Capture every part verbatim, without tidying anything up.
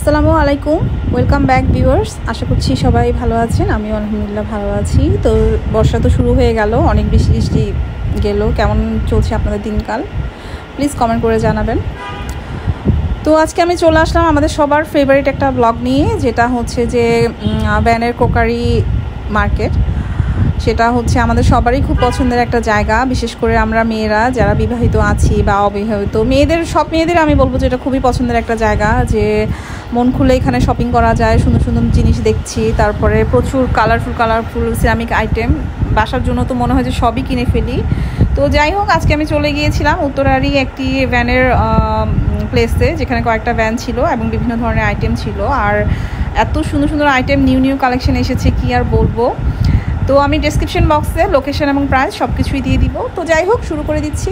আসসালামু আলাইকুম, welcome back viewers. আশা করছি সবাই ভালো আছেন। আমিও আলহামদুলিল্লাহ ভালো আছি। তো বর্ষা তো শুরু হয়ে গেল, অনেক বৃষ্টি বৃষ্টি গেল। কেমন চলছে আপনাদের দিনকাল প্লিজ কমেন্ট করে জানাবেন। তো আজকে আমি চলে আসলাম আমাদের সবার ফেভারিট একটা ব্লগ নিয়ে, যেটা হচ্ছে যে ব্যানের কোকারি মার্কেট। সেটা হচ্ছে আমাদের সবারই খুব পছন্দের একটা জায়গা, বিশেষ করে আমরা মেয়েরা যারা বিবাহিত আছি বা অবিবাহিত মেয়েদের, সব মেয়েদের আমি বলবো যে এটা খুবই পছন্দের একটা জায়গা, যে মন খুলে এখানে শপিং করা যায়। সুন্দর সুন্দর জিনিস দেখছি, তারপরে প্রচুর কালারফুল কালারফুল সিরামিক আইটেম। বাসার জন্য তো মনে হয় যে সবই কিনে ফেলি। তো যাই হোক, আজকে আমি চলে গিয়েছিলাম উত্তরারই একটি ভ্যানের প্লেসে, যেখানে কয়েকটা ভ্যান ছিল এবং বিভিন্ন ধরনের আইটেম ছিল। আর এত সুন্দর সুন্দর আইটেম, নিউ নিউ কালেকশন এসেছে, কি আর বলবো। তো আমি ডেসক্রিপশন বক্সে লোকেশন এবং প্রাইস সব কিছুই দিয়ে দিব। তো যাই হোক, শুরু করে দিচ্ছি।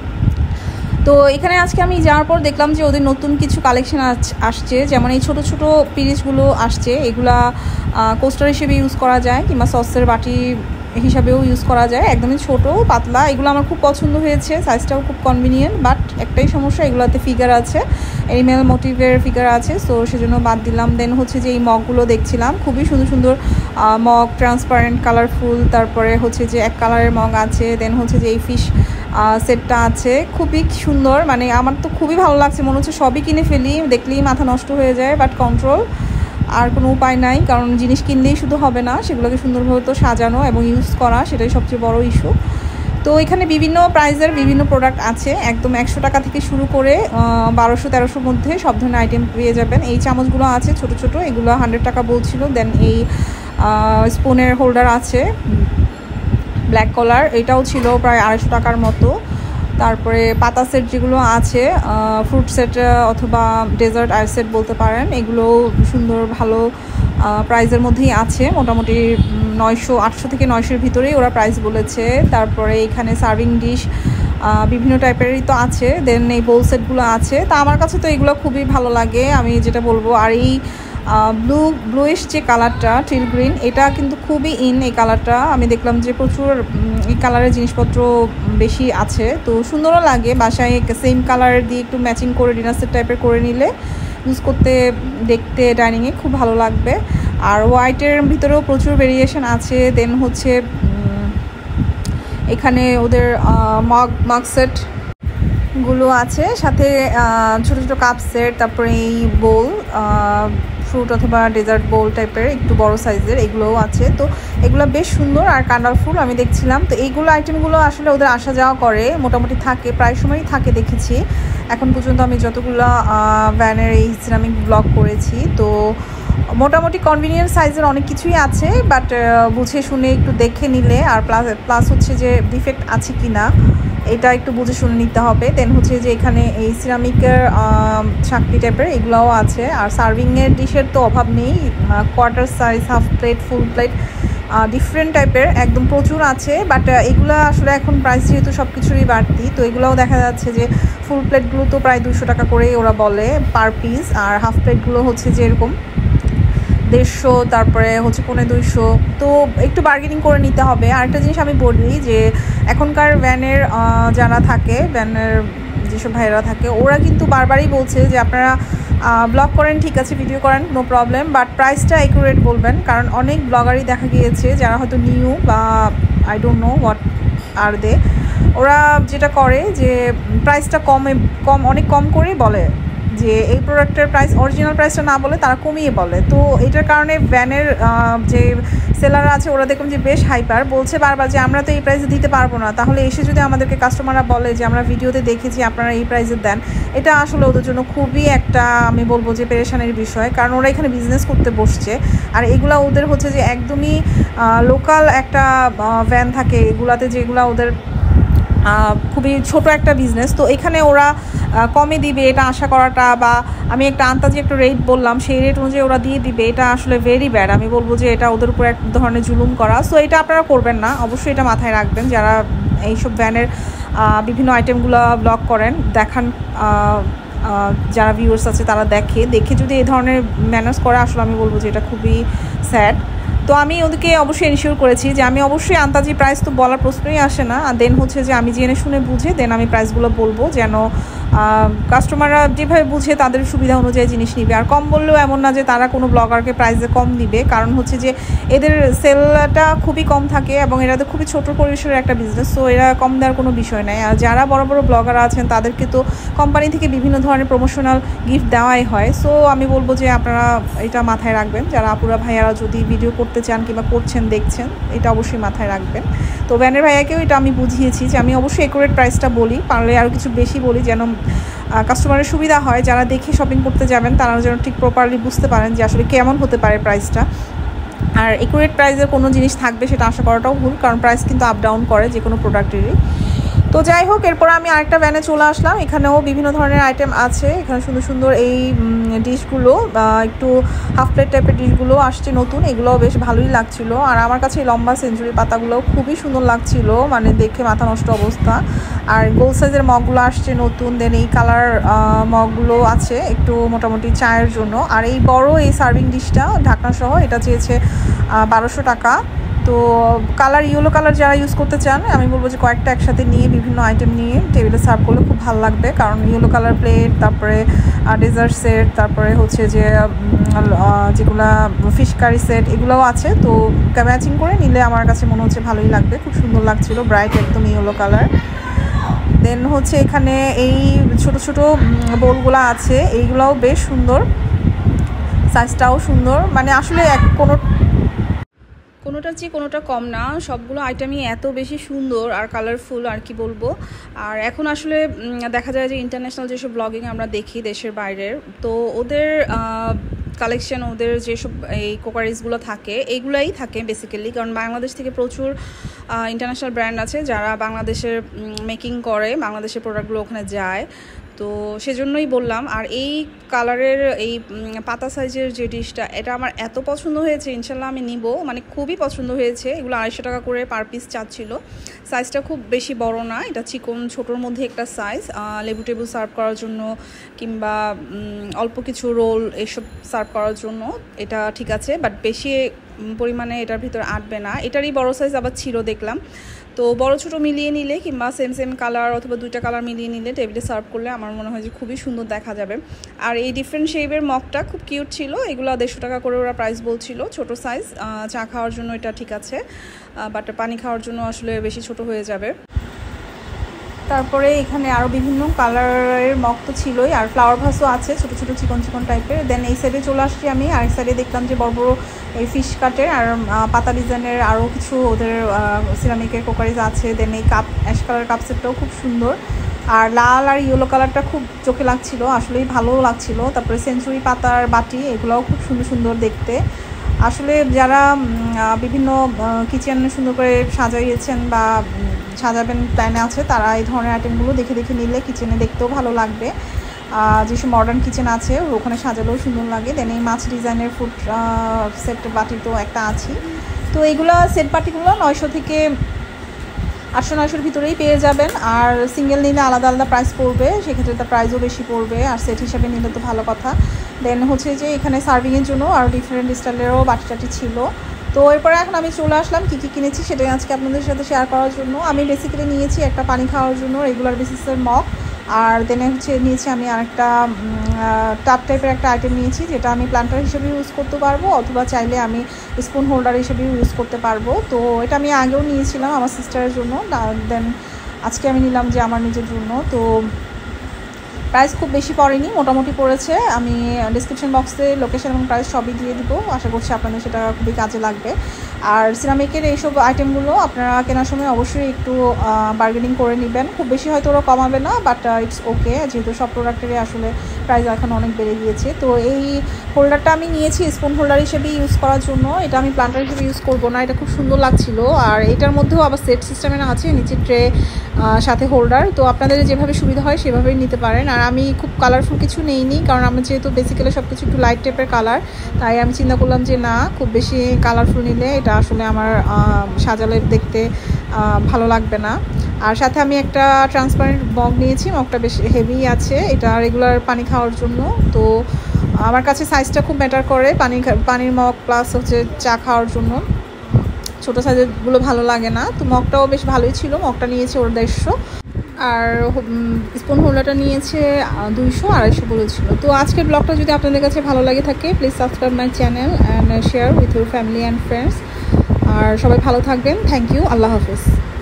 তো এখানে আজকে আমি যাওয়ার পর দেখলাম যে ওদের নতুন কিছু কালেকশন আসছে, যেমন এই ছোটো ছোটো পিরিচগুলো আসছে। এগুলা কোস্টার হিসেবে ইউজ করা যায়, কিংবা সসের বাটি হিসাবেও ইউজ করা যায়। একদমই ছোটো পাতলা, এগুলো আমার খুব পছন্দ হয়েছে। সাইজটাও খুব কনভিনিয়েন্ট, বাট একটাই সমস্যা, এগুলোতে ফিগার আছে, এনিম্যাল মোটিভের ফিগার আছে, সো সেজন্য বাদ দিলাম। দেন হচ্ছে যে এই মগগুলো দেখছিলাম, খুবই সুন্দর সুন্দর মগ, ট্রান্সপারেন্ট, কালারফুল। তারপরে হচ্ছে যে এক কালারের মগ আছে। দেন হচ্ছে যে এই ফিশ সেটটা আছে, খুবই সুন্দর। মানে আমার তো খুবই ভালো লাগছে, মনে হচ্ছে সবই কিনে ফেলি, দেখলেই মাথা নষ্ট হয়ে যায়, বাট কন্ট্রোল, আর কোনো উপায় নাই। কারণ জিনিস কিনলেই শুধু হবে না, সেগুলোকে সুন্দরভাবে তো সাজানো এবং ইউজ করা, সেটাই সবচেয়ে বড় ইস্যু। তো এখানে বিভিন্ন প্রাইসের বিভিন্ন প্রোডাক্ট আছে, একদম একশো টাকা থেকে শুরু করে বারোশো তেরোশোর মধ্যে সব ধরনের আইটেম পেয়ে যাবেন। এই চামচগুলো আছে ছোট ছোট, এগুলো হান্ড্রেড টাকা বলছিল। দেন এই স্পুনের হোল্ডার আছে ব্ল্যাক কালার, এটাও ছিল প্রায় আড়াইশো টাকার মতো। তারপরে পাতা সেট যেগুলো আছে, ফ্রুট সেট অথবা ডেজার্ট আইস সেট বলতে পারেন, এগুলো সুন্দর ভালো প্রাইসের মধ্যেই আছে। মোটামুটি নয়শো আটশো থেকে নয়শোর ভিতরেই ওরা প্রাইস বলেছে। তারপরে এখানে সার্ভিং ডিশ বিভিন্ন টাইপেরই তো আছে। দেন এই বোল সেটগুলো আছে। তা আমার কাছে তো এগুলো খুবই ভালো লাগে, আমি যেটা বলবো। আর এই ব্লু ব্লুইশ যে কালারটা, টিল গ্রিন, এটা কিন্তু খুবই ইন এই কালারটা। আমি দেখলাম যে প্রচুর এই কালারের জিনিসপত্র বেশি আছে, তো সুন্দরও লাগে। বাসায় সেম কালার দিয়ে একটু ম্যাচিং করে ডিনার সেট টাইপের করে নিলে ইউজ করতে, দেখতে, ডাইনিংয়ে খুব ভালো লাগবে। আর হোয়াইটের ভিতরেও প্রচুর ভেরিয়েশন আছে। দেন হচ্ছে এখানে ওদের মগ মগ সেট গুলো আছে, সাথে ছোটো ছোটো কাপ সেট, তারপরে এই বোল, ফ্রুট অথবা ডেজার্ট বোল টাইপের একটু বড় সাইজের, এগুলোও আছে। তো এগুলো বেশ সুন্দর আর কালারফুল আমি দেখছিলাম। তো এইগুলো আইটেমগুলো আসলে ওদের আসা যাওয়া করে, মোটামুটি থাকে, প্রায় সময়ই থাকে দেখেছি এখন পর্যন্ত আমি যতগুলো ভ্যানের এই সিরামিক ব্লগ করেছি। তো মোটামুটি কনভিনিয়েন্ট সাইজের অনেক কিছুই আছে, বাট বুঝে শুনে একটু দেখে নিলে, আর প্লাস প্লাস হচ্ছে যে ডিফেক্ট আছে কি না এটা একটু বুঝে শুনে নিতে হবে। দেন হচ্ছে যে এখানে এই সিরামিকের ছাকনি টাইপের এগুলোও আছে। আর সার্ভিংয়ের ডিশের তো অভাব নেই, quarter size, half plate, full plate, different টাইপের একদম প্রচুর আছে। বাট এগুলো আসলে এখন প্রাইস যেহেতু সব কিছুরই বাড়তি, তো এগুলোও দেখা যাচ্ছে যে ফুল প্লেটগুলো তো প্রায় দুশো টাকা করেই ওরা বলে পার পিস, আর হাফ প্লেটগুলো হচ্ছে যে এরকম দেড়শো, তারপরে হচ্ছে পৌনে দুইশো। তো একটু বার্গেনিং করে নিতে হবে। আরেকটা জিনিস আমি বলি যে এখনকার ভ্যানের যারা থাকে, ভ্যানের যেসব ভাইয়েরা থাকে, ওরা কিন্তু বারবারই বলছে যে আপনারা ব্লগ করেন ঠিক আছে, ভিডিও করেন, নো প্রবলেম, বাট প্রাইসটা অ্যাকুরেট বলবেন। কারণ অনেক ব্লগারই দেখা গিয়েছে যারা হয়তো নিউ বা I don't know what are they, ওরা যেটা করে যে প্রাইসটা কমে কম অনেক কম করেই বলে যে এই প্রোডাক্টের প্রাইস, অরিজিনাল প্রাইসটা না বলে তারা কমিয়ে বলে। তো এটার কারণে ভ্যানের যে সেলাররা আছে ওরা দেখুন যে বেশ হাইপার, বলছে বারবার যে আমরা তো এই প্রাইসে দিতে পারবো না। তাহলে এসে যদি আমাদেরকে কাস্টমাররা বলে যে আমরা ভিডিওতে দেখেছি আপনারা এই প্রাইসে দেন, এটা আসলে ওদের জন্য খুবই একটা, আমি বলবো যে পেরেশানির বিষয়। কারণ ওরা এখানে বিজনেস করতে বসছে, আর এগুলা ওদের হচ্ছে যে একদমই লোকাল একটা ভ্যান থাকে এগুলাতে, যেগুলো ওদের খুবই ছোট একটা বিজনেস। তো এখানে ওরা কমে দিবে এটা আশা করাটা, বা আমি একটা আন্তাজি একটা রেট বললাম সেই রেট অনুযায়ী ওরা দিয়ে দিবে, এটা আসলে ভেরি ব্যাড। আমি বলবো যে এটা ওদের উপর এক ধরনের জুলুম করা। সো এটা আপনারা করবেন না, অবশ্যই এটা মাথায় রাখবেন যারা এইসব ভ্যানের বিভিন্ন আইটেমগুলো ব্লগ করেন, দেখান, যারা ভিউয়ার্স আছে তারা দেখে দেখে যদি এই ধরনের ম্যানেজ করে, আসলে আমি বলবো যে এটা খুবই স্যাড। তো আমি ওদেরকে অবশ্যই এনশিওর করেছি যে আমি অবশ্যই আন্তাজি প্রাইস তো বলার প্রশ্নই আসে না। দেন হচ্ছে যে আমি জেনে শুনে বুঝে দেন আমি প্রাইসগুলো বলবো, যেন কাস্টমাররা যেভাবে বুঝে তাদের সুবিধা অনুযায়ী জিনিস নিবে। আর কম বললেও এমন না যে তারা কোনো ব্লগারকে প্রাইসে কম দিবে, কারণ হচ্ছে যে এদের সেলটা খুবই কম থাকে এবং এরা তো খুবই ছোটো পরিসরের একটা বিজনেস, সো এরা কম দেওয়ার কোনো বিষয় নাই। আর যারা বড় বড় ব্লগার আছেন তাদেরকে তো কোম্পানি থেকে বিভিন্ন ধরনের প্রমোশনাল গিফট দেওয়াই হয়। সো আমি বলবো যে আপনারা এটা মাথায় রাখবেন, যারা আপুরা ভাইয়ারা যদি ভিডিও করতে চান কিংবা করছেন দেখছেন, এটা অবশ্যই মাথায় রাখবেন। তো ব্যানের ভাইয়াকেও এটা আমি বুঝিয়েছি যে আমি অবশ্যই একুরেট প্রাইসটা বলি, পারলে আরও কিছু বেশি বলি, যেন কাস্টমারের সুবিধা হয়। যারা দেখে শপিং করতে যাবেন তারা যেন ঠিক প্রপারলি বুঝতে পারেন যে আসলে কেমন হতে পারে প্রাইসটা। আর একুরেট প্রাইসের কোনো জিনিস থাকবে সেটা আশা করাটাও ভুল, কারণ প্রাইস কিন্তু আপ ডাউন করে যে কোনো প্রোডাক্টেরই। তো যাই হোক, এরপর আমি আরেকটা ভ্যানে চলে আসলাম। এখানেও বিভিন্ন ধরনের আইটেম আছে। এখানে সুন্দর সুন্দর এই ডিশগুলো, একটু হাফ প্লেট টাইপের ডিশগুলো আসছে নতুন, এগুলোও বেশ ভালোই লাগছিল। আর আমার কাছে এই লম্বা সেঞ্চুরি পাতাগুলোও খুবই সুন্দর লাগছিল, মানে দেখে মাথা নষ্ট অবস্থা। আর গোল সাইজের মগগুলো আসছে নতুন। দেন এই কালার মগগুলো আছে একটু মোটামুটি চায়ের জন্য। আর এই বড় এই সার্ভিং ডিশটা ঢাকনা সহ, এটা চেয়েছে বারোশো টাকা। তো কালার ইয়েলো কালার যারা ইউজ করতে চান, আমি বলবো যে কয়েকটা একসাথে নিয়ে বিভিন্ন আইটেম নিয়ে টেবিলে সার্ভ করলে খুব ভালো লাগবে, কারণ ইয়েলো কালার প্লেট, তারপরে ডেজার্ট সেট, তারপরে হচ্ছে যে যেগুলা ফিশ কারি সেট, এগুলোও আছে। তো ম্যাচিং করে নিলে আমার কাছে মনে হচ্ছে ভালোই লাগবে, খুব সুন্দর লাগছিল, ব্রাইট একদম ইয়েলো কালার। দেন হচ্ছে এখানে এই ছোট ছোট বোলগুলো আছে, এইগুলোও বেশ সুন্দর, সাইজটাও সুন্দর, মানে আসলে এক কোনো কোনোটার চেয়ে কোনোটা কম না, সবগুলো আইটেমই এত বেশি সুন্দর আর কালারফুল, আর কি বলবো। আর এখন আসলে দেখা যায় যে ইন্টারন্যাশনাল যেসব ব্লগিং আমরা দেখি দেশের বাইরের, তো ওদের কালেকশন, ওদের যেসব এই কোকারিজগুলো থাকে এইগুলাই থাকে বেসিক্যালি, কারণ বাংলাদেশ থেকে প্রচুর ইন্টারন্যাশনাল ব্র্যান্ড আছে যারা বাংলাদেশের মেকিং করে, বাংলাদেশের প্রোডাক্টগুলো ওখানে যায়। তো সেজন্যই বললাম। আর এই কালারের এই পাতা সাইজের যে ডিশটা, এটা আমার এত পছন্দ হয়েছে, ইনশাল্লাহ আমি নিব, মানে খুবই পছন্দ হয়েছে। এগুলো আড়াইশো টাকা করে পার পিস চাচ্ছিল। সাইজটা খুব বেশি বড় না, এটা চিকন ছোটোর মধ্যে একটা সাইজ, লেবু টেবু সার্ভ করার জন্য কিংবা অল্প কিছু রোল এসব সার্ভ করার জন্য এটা ঠিক আছে, বাট বেশি পরিমাণে এটার ভিতরে আটবে না। এটারই বড় সাইজ আবার ছিল দেখলাম। তো বড় ছোটো মিলিয়ে নিলে কিংবা সেম সেম কালার অথবা দুইটা কালার মিলিয়ে নিলে টেবিলে সার্ভ করলে আমার মনে হয় যে খুবই সুন্দর দেখা যাবে। আর এই ডিফারেন্ট শেপের মগটা খুব কিউট ছিল, এগুলো দেড়শো টাকা করে ওরা প্রাইস বলছিল, ছোট সাইজ। চা খাওয়ার জন্য এটা ঠিক আছে, বাট পানি খাওয়ার জন্য আসলে বেশি ছোট হয়ে যাবে। তারপরে এখানে আরও বিভিন্ন কালারের মগ তো ছিলই, আর ফ্লাওয়ার ভাসও আছে ছোটো ছোটো চিকন চিকন টাইপের। দেন এই সাইডে চলে আসছি আমি, আরেক সাইডে দেখলাম যে বড় বড় এই ফিশ কাটের আর পাতা ডিজাইনের আরও কিছু ওদের সিরামিকের কোকারিজ আছে। দেন এই কাপ অ্যাশ কালার কাপ সেটটাও খুব সুন্দর, আর লাল আর ইয়েলো কালারটা খুব চোখে লাগছিল, আসলেই ভালো লাগছিল। তারপরে সেঞ্চুরি পাতার বাটি, এগুলোও খুব সুন্দর সুন্দর দেখতে। আসলে যারা বিভিন্ন কিচেন সুন্দর করে সাজাইয়েছেন বা সাজাবেন প্ল্যানে আছে, তারা এই ধরনের আইটেমগুলো দেখে দেখে নিলে কিচেনে দেখতেও ভালো লাগবে। যেসব মডার্ন কিচেন আছে ওখানে সাজালেও সুন্দর লাগে। দেন এই মাছ ডিজাইনের ফুড সেট বাটি তো একটা আছে। তো এইগুলো সেট বাটিগুলো নয়শো থেকে আটশো নয়শোর ভিতরেই পেয়ে যাবেন। আর সিঙ্গেল নিলে আলাদা আলাদা প্রাইস পড়বে, সেক্ষেত্রে তার প্রাইসও বেশি পড়বে। আর সেট হিসাবে নিলে তো ভালো কথা। দেন হচ্ছে যে এখানে সার্ভিংয়ের জন্য আরও ডিফারেন্ট স্টাইলেরও বাটি টাটি ছিল। তো এরপরে এখন আমি চলে আসলাম কী কী কিনেছি সেটাই আজকে আপনাদের সাথে শেয়ার করার জন্য। আমি বেসিক্যালি নিয়েছি একটা পানি খাওয়ার জন্য রেগুলার বেসিসের মগ, আর দেনে হচ্ছে নিয়েছি আমি আরেকটা টাপ টাইপের একটা আইটেম নিয়েছি, যেটা আমি প্ল্যান্টার হিসেবে ইউজ করতে পারবো অথবা চাইলে আমি স্পুন হোল্ডার হিসেবে ইউজ করতে পারবো। তো এটা আমি আগেও নিয়েছিলাম আমার সিস্টারের জন্য, দেন আজকে আমি নিলাম যে আমার নিজের জন্য। তো প্রাইস খুব বেশি পড়েনি, মোটামুটি পড়েছে। আমি ডিসক্রিপশন বক্সে লোকেশন এবং প্রাইস সবই দিয়ে দিব, আশা করছি আপনাদের সেটা খুবই কাজে লাগবে। আর সিরামিকের এইসব আইটেমগুলো আপনারা কেনার সময় অবশ্যই একটু বার্গেনিং করে নেবেন, খুব বেশি হয়তো ওরা কমাবে না, বাট ইটস ওকে, যেহেতু সব প্রোডাক্টেরই আসলে প্রাইস এখন অনেক বেড়ে গিয়েছে। তো এই হোল্ডারটা আমি নিয়েছি স্পুন হোল্ডার হিসেবে ইউজ করার জন্য, এটা আমি প্ল্যান্টার হিসেবে ইউজ করবো না, এটা খুব সুন্দর লাগছিল। আর এটার মধ্যেও আবার সেট সিস্টেমের আছে, নিচে ট্রে সাথে হোল্ডার, তো আপনাদের যেভাবে সুবিধা হয় সেভাবেই নিতে পারেন। আর আমি খুব কালারফুল কিছু নেইনি, কারণ আমার যেহেতু বেসিক্যালি সব কিছু একটু লাইট টাইপের কালার, তাই আমি চিন্তা করলাম যে না, খুব বেশি কালারফুল নিলে এটা আসলে আমার সাজালে দেখতে ভালো লাগবে না। আর সাথে আমি একটা ট্রান্সপারেন্ট মগ নিয়েছি, মগটা বেশ হেভি আছে, এটা রেগুলার পানি খাওয়ার জন্য। তো আমার কাছে সাইজটা খুব ম্যাটার করে, পানি পানির মগ প্লাস হচ্ছে চা খাওয়ার জন্য, ছোটো সাইজেরগুলো ভালো লাগে না। তো মগটাও বেশ ভালোই ছিল, মগটা নিয়েছি ওর দেড়শো। আর স্পুন হোল্ডারটা নিয়েছে দুইশো আড়াইশো বলেছিল। তো আজকের ব্লগটা যদি আপনাদের কাছে ভালো লাগে থাকে please subscribe my channel and share with your family and friends. আর সবাই ভালো থাকবেন। Thank you. আল্লাহ হাফিজ।